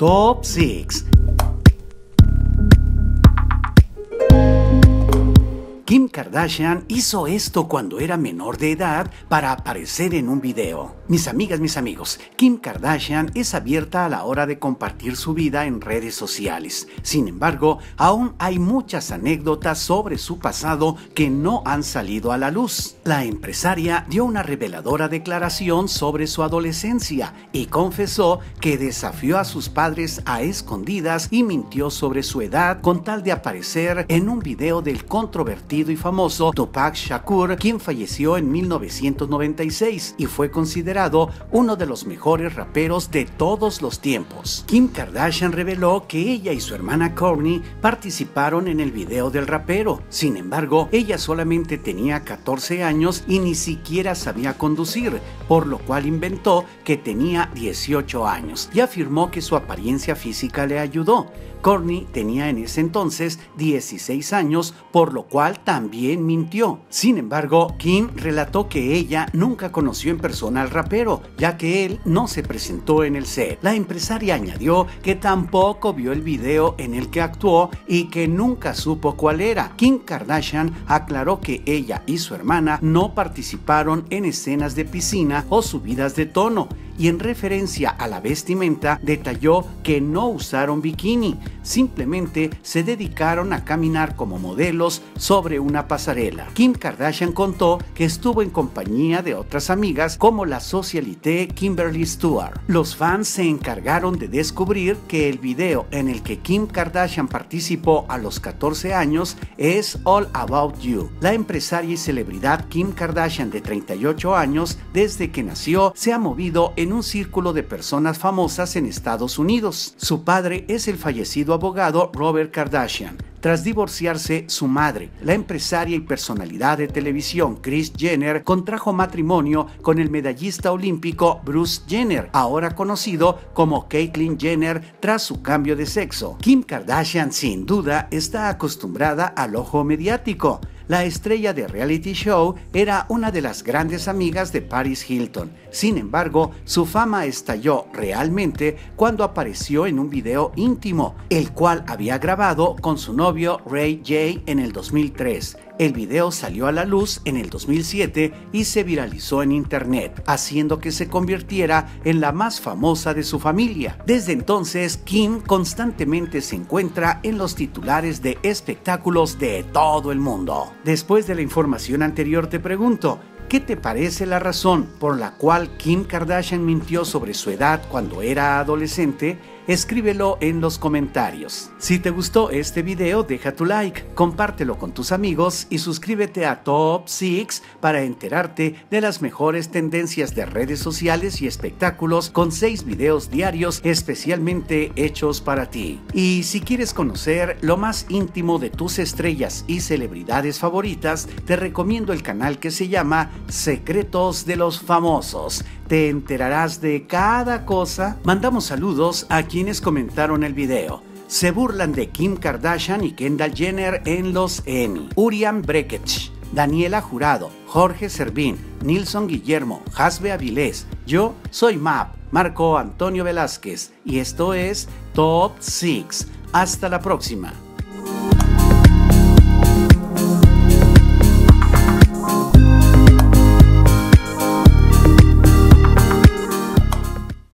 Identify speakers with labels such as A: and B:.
A: Top 6. Kim Kardashian hizo esto cuando era menor de edad para aparecer en un video. Mis amigas, mis amigos, Kim Kardashian es abierta a la hora de compartir su vida en redes sociales. Sin embargo, aún hay muchas anécdotas sobre su pasado que no han salido a la luz. La empresaria dio una reveladora declaración sobre su adolescencia y confesó que desafió a sus padres a escondidas y mintió sobre su edad con tal de aparecer en un video del controvertido y famoso Tupac Shakur, quien falleció en 1996 y fue considerado uno de los mejores raperos de todos los tiempos. Kim Kardashian reveló que ella y su hermana Kourtney participaron en el video del rapero. Sin embargo, ella solamente tenía 14 años y ni siquiera sabía conducir, por lo cual inventó que tenía 18 años y afirmó que su apariencia física le ayudó. Kourtney tenía en ese entonces 16 años, por lo cual también mintió. Sin embargo, Kim relató que ella nunca conoció en persona al rapero, ya que él no se presentó en el set. La empresaria añadió que tampoco vio el video en el que actuó y que nunca supo cuál era. Kim Kardashian aclaró que ella y su hermana no participaron en escenas de piscina o subidas de tono, y en referencia a la vestimenta detalló que no usaron bikini, simplemente se dedicaron a caminar como modelos sobre una pasarela. Kim Kardashian contó que estuvo en compañía de otras amigas como la socialité Kimberly Stewart. Los fans se encargaron de descubrir que el video en el que Kim Kardashian participó a los 14 años es All About You. La empresaria y celebridad Kim Kardashian, de 38 años, desde que nació se ha movido en un círculo de personas famosas en Estados Unidos. Su padre es el fallecido abogado Robert Kardashian. Tras divorciarse, su madre, la empresaria y personalidad de televisión Kris Jenner, contrajo matrimonio con el medallista olímpico Bruce Jenner, ahora conocido como Caitlyn Jenner, tras su cambio de sexo. Kim Kardashian, sin duda, está acostumbrada al ojo mediático. La estrella de reality show era una de las grandes amigas de Paris Hilton. Sin embargo, su fama estalló realmente cuando apareció en un video íntimo, el cual había grabado con su novio Ray J en el 2003. El video salió a la luz en el 2007 y se viralizó en internet, haciendo que se convirtiera en la más famosa de su familia. Desde entonces, Kim constantemente se encuentra en los titulares de espectáculos de todo el mundo. Después de la información anterior, te pregunto, ¿qué te parece la razón por la cual Kim Kardashian mintió sobre su edad cuando era adolescente? Escríbelo en los comentarios. Si te gustó este video, deja tu like, compártelo con tus amigos y suscríbete a Top 6 para enterarte de las mejores tendencias de redes sociales y espectáculos, con 6 videos diarios especialmente hechos para ti. Y si quieres conocer lo más íntimo de tus estrellas y celebridades favoritas, te recomiendo el canal que se llama Secretos de los Famosos. Te enterarás de cada cosa. Mandamos saludos a quienes comentaron el video. Se burlan de Kim Kardashian y Kendall Jenner en los Emmy. Urian Brekech, Daniela Jurado, Jorge Servín, Nilson Guillermo, Hasbe Avilés. Yo soy Marco Antonio Velázquez y esto es Top 6. Hasta la próxima.